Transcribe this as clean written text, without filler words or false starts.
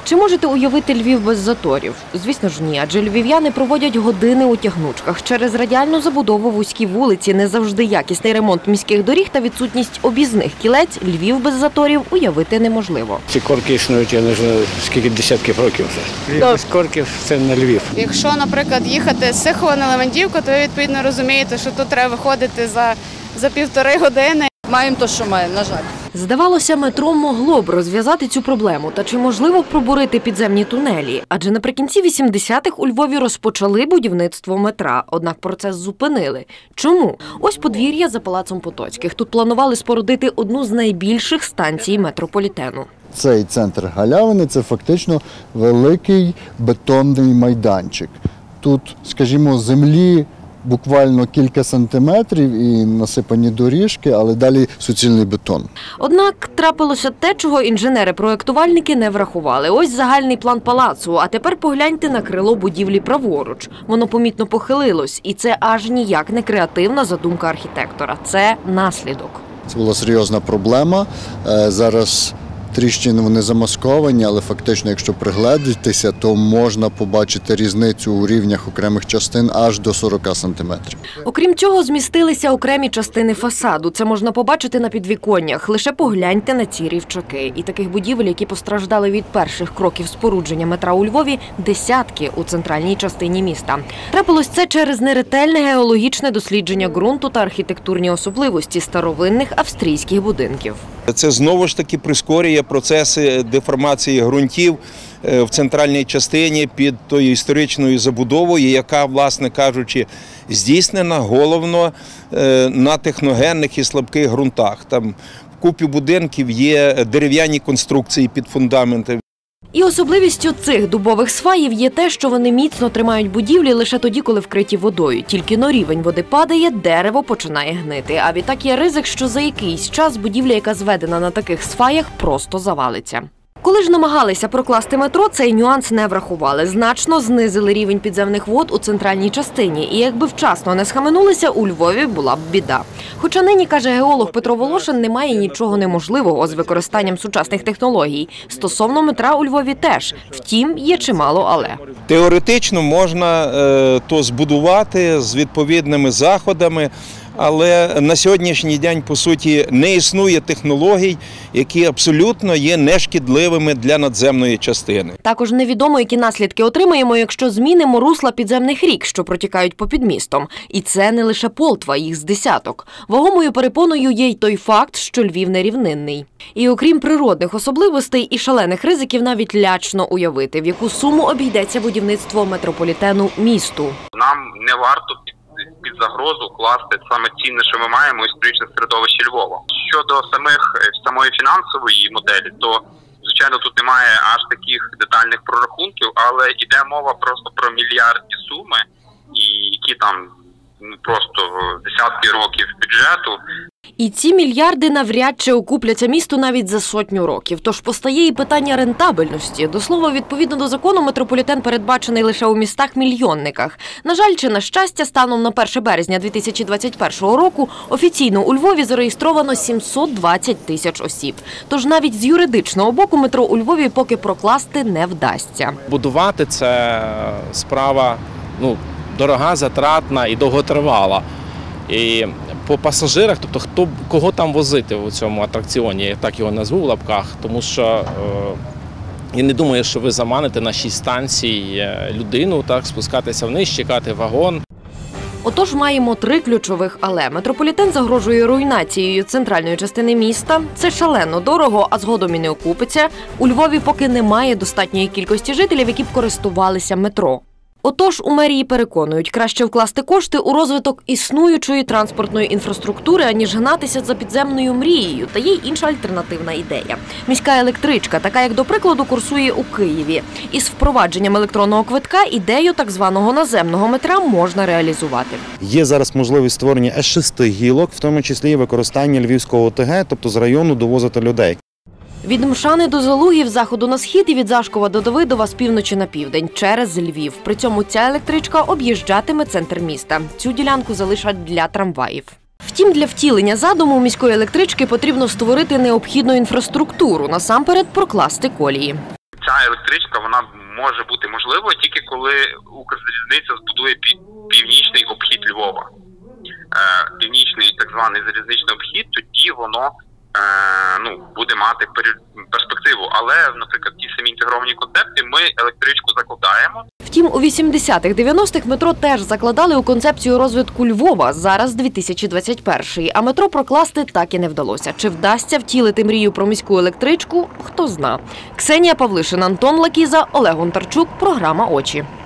Чи можете уявити Львів без заторів? Звісно ж ні, адже львів'яни проводять години у тягнучках. Через радіальну забудову вузькі вулиці, не завжди якісний ремонт міських доріг та відсутність об'їзних кілець Львів без заторів уявити неможливо. Ці корки існують, я не знаю, скільки десятків років вже. Без корків – це не Львів. Якщо, наприклад, їхати з Сихова на Левандівку, то ви відповідно розумієте, що тут треба виходити за півтори години. Маємо те, що маємо, на жаль. Здавалося, метро могло б розв'язати цю проблему. Та чи можливо пробурити підземні тунелі? Адже наприкінці 80-х у Львові розпочали будівництво метра, однак процес зупинили. Чому? Ось подвір'я за Палацом Потоцьких. Тут планували спорудити одну з найбільших станцій метрополітену. Цей центр галявини – це фактично великий бетонний майданчик. Тут, скажімо, землі буквально кілька сантиметрів і насипані доріжки, але далі суцільний бетон. Однак трапилося те, чого інженери-проєктувальники не врахували. Ось загальний план палацу, а тепер погляньте на крило будівлі праворуч. Воно помітно похилилось, і це аж ніяк не креативна задумка архітектора. Це наслідок. Це була серйозна проблема. Зараз тріщини вони замасковані, але фактично, якщо пригледітися, то можна побачити різницю у рівнях окремих частин аж до 40 сантиметрів. Окрім цього, змістилися окремі частини фасаду. Це можна побачити на підвіконнях. Лише погляньте на ці рівчаки. І таких будівель, які постраждали від перших кроків спорудження метра у Львові, десятки у центральній частині міста. Трапилось це через неретельне геологічне дослідження ґрунту та архітектурні особливості старовинних австрійських будинків. Це знову ж таки прискорює процеси деформації ґрунтів в центральній частині під тою історичною забудовою, яка, власне кажучи, здійснена головно на техногенних і слабких ґрунтах. Там в купі будинків є дерев'яні конструкції під фундаменти. І особливістю цих дубових сваїв є те, що вони міцно тримають будівлі лише тоді, коли вкриті водою. Тільки но рівень води падає, дерево починає гнити. А відтак є ризик, що за якийсь час будівля, яка зведена на таких сваях, просто завалиться. Коли ж намагалися прокласти метро, цей нюанс не врахували. Значно знизили рівень підземних вод у центральній частині. І якби вчасно не схаменулися, у Львові була б біда. Хоча нині, каже геолог Петро Волошин, немає нічого неможливого з використанням сучасних технологій. Стосовно метра у Львові теж. Втім, є чимало але. Теоретично можна то збудувати з відповідними заходами, але на сьогоднішній день, по суті, не існує технологій, які абсолютно є нешкідливими для надземної частини. Також невідомо, які наслідки отримаємо, якщо змінимо русла підземних рік, що протікають попід містом. І це не лише Полтва, їх з десяток. Вагомою перепоною є й той факт, що Львів нерівнинний. І окрім природних особливостей і шалених ризиків, навіть лячно уявити, в яку суму обійдеться будівництво метрополітену місту. Нам не варто під загрозу класти саме цінне, що ми маємо, історичне середовище Львова. Щодо самої фінансової моделі, то, звичайно, тут немає аж таких детальних прорахунків, але йде мова просто про мільярдні суми, які там просто десятки років бюджету. І ці мільярди навряд чи окупляться місту навіть за 100 років. Тож постає і питання рентабельності. До слова, відповідно до закону, метрополітен передбачений лише у містах-мільйонниках. На жаль, чи на щастя, станом на 1 березня 2021 року офіційно у Львові зареєстровано 720 тисяч осіб. Тож навіть з юридичного боку метро у Львові поки прокласти не вдасться. Будувати – це справа дорога, затратна і довготривала. І по пасажирах, тобто кого там возити у цьому атракціоні, я так його назву в лапках, тому що я не думаю, що ви заманите на 6 станцій людину, спускатися вниз, чекати вагон. Отож, маємо 3 ключових «але». Метрополітен загрожує руйнацією центральної частини міста. Це шалено дорого, а згодом і не окупиться. У Львові поки немає достатньої кількості жителів, які б користувалися метро. Отож, у мерії переконують, краще вкласти кошти у розвиток існуючої транспортної інфраструктури, аніж гнатися за підземною мрією. Та є й інша альтернативна ідея. Міська електричка, така як, до прикладу, курсує у Києві. Із впровадженням електронного квитка ідею так званого наземного метра можна реалізувати. Є зараз можливість створення С6 гілок, в тому числі і використання Львівського ОТГ, тобто з району довозити людей. Від Мшани до Залугів, з заходу на схід і від Зашкова до Давидова з півночі на південь, через Львів. При цьому ця електричка об'їжджатиме центр міста. Цю ділянку залишать для трамваїв. Втім, для втілення задуму міської електрички потрібно створити необхідну інфраструктуру, насамперед прокласти колії. ця електричка вона може бути можливою тільки коли Укрзалізниця збудує північний обхід Львова. Північний так званий залізничний обхід, тоді воно буде мати перспективу. Але, наприклад, ті самі інтегровані концепти ми електричку закладаємо. Втім, у 80-х-90-х метро теж закладали у концепцію розвитку Львова, зараз 2021-й. А метро прокласти так і не вдалося. Чи вдасться втілити мрію про міську електричку, хто зна. Ксенія Павлишин, Антон Лакіза, Олег Гонтарчук, програма «Очі».